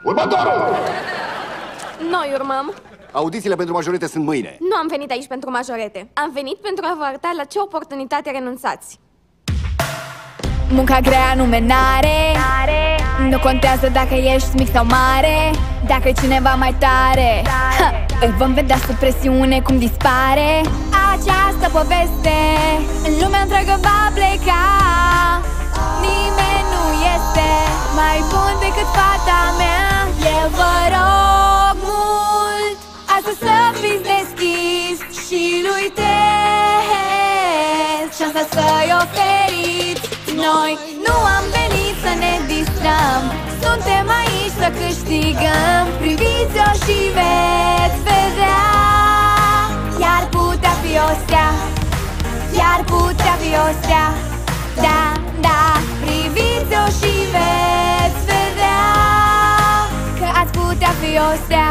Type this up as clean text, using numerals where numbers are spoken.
Următorul! Noi urmăm. Audițiile pentru majorete sunt mâine. Nu am venit aici pentru majorete. Am venit pentru a vă arăta la ce oportunitate renunțați. Munca grea nu menare. Nu contează dacă ești mic sau mare. Dacă e cineva mai tare, îl vom vedea sub presiune cum dispare. Această poveste în lumea întreagă va pleca. Nimeni nu este mai bun decât fata mea. Eu vă rog mult astăzi să fiți deschis și-l uiteți șansa să-i oferiți. Noi nu am venit să ne distrăm, suntem aici să câștigăm. Priviți-o și veți vedea. Iar putea fi o stea, iar putea fi o stea. Da, da, priviți-o și veți vedea că ați putea fi o stea.